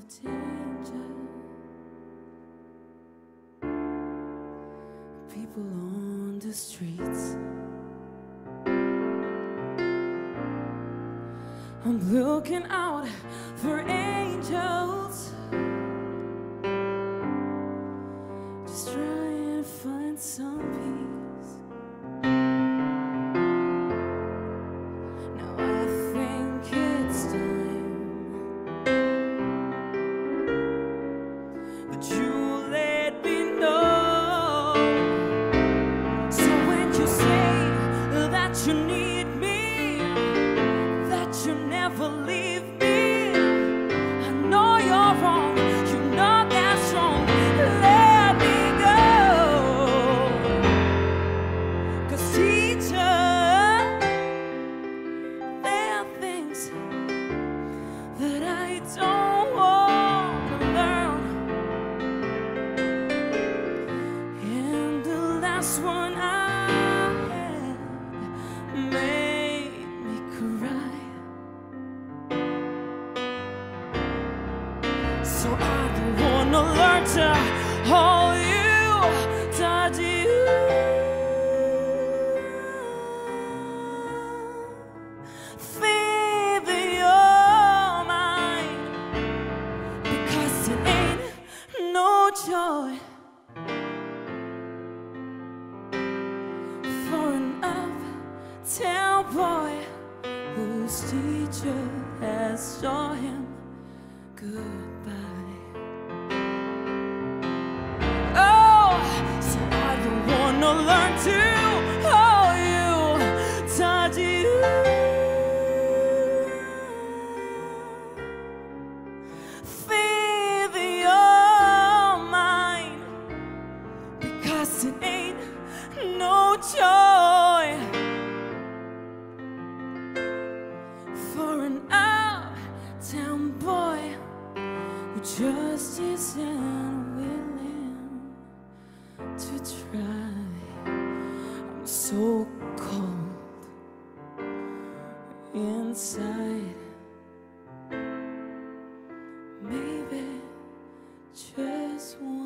danger. People on the streets, I'm looking out for angels, just trying to find some peace. Now I think it's time that you let me know. So when you say that you need me, that you never leave me, I know you're wrong, you know that's wrong. Let me go, 'cause teacher, there are things that I don't want to learn. And the last one I had made me cry. So I don't wanna learn to hold you, touch you, feed your mind, because it ain't no joy for an uptown boy whose teacher has taught him goodbye. Oh, so I don't wanna learn to hold you, touch you, feed your mind, because it ain't no joy for an uptown boy who just isn't willing to try. I'm so cold inside. Maybe just one